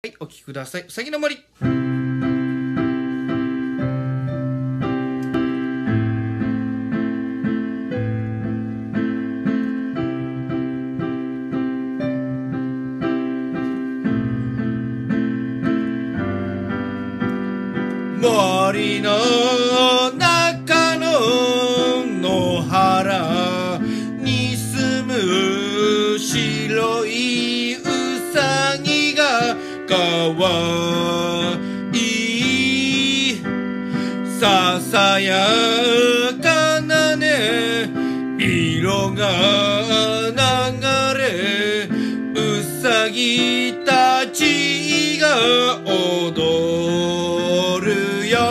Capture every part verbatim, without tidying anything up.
はい、お聞きください。うさぎの森。森の中の野原に住む白いうさぎがかわいい。ささやかなね色が流れ、うさぎたちが踊るよ。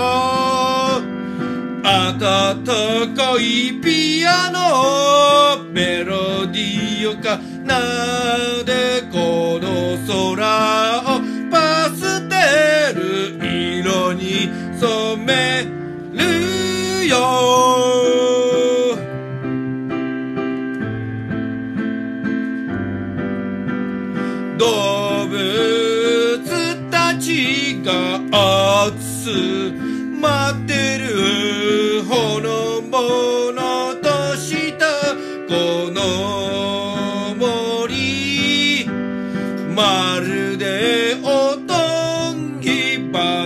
温かいピアノメロディーを奏で、この空をパステル色に染めるよ。動物たちが集まってるほのぼのとしたこの森、まるでおとぎ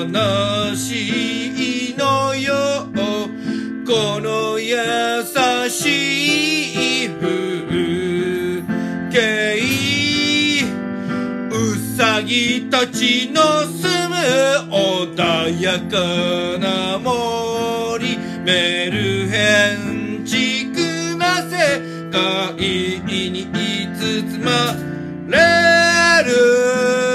話のよう。この優しい風景、うさぎたちの住む穏やかな森、メルヘンチックな世界に包まれる。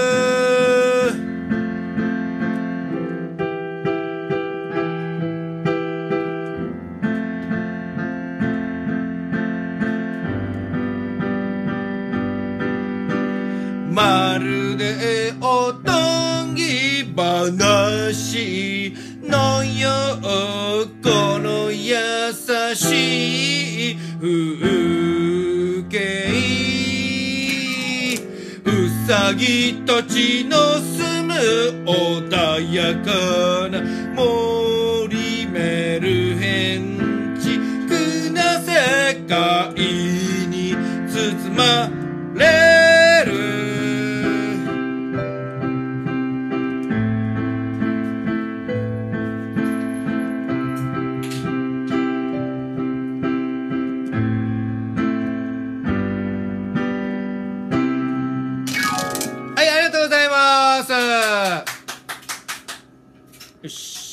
まるでおとぎ話のよう。この優しい風景、うさぎたちの住む穏やかな森、メルヘンチックな世界に包まれる。はい、ありがとうございます。よし。